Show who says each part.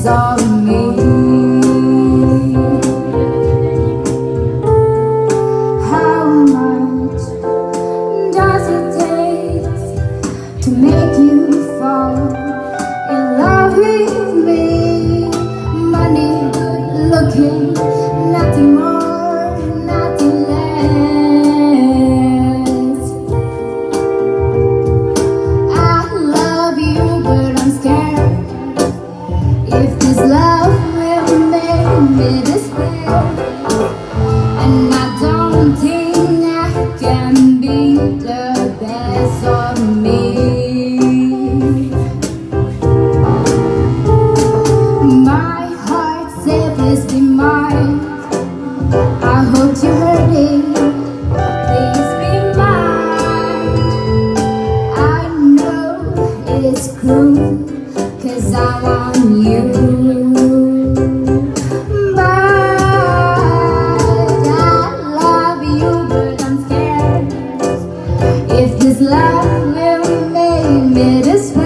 Speaker 1: best of me. How much does it take to make you fall in love with me? Money, good looking, nothing more, nothing less. I love you, but I'm scared if this love will make me despair. And I don't think I can be the best of me. My heart said please be mine. I hope you heard it. Please be mine. I know it's cruel, 'cause I want you. If this love will make me despair.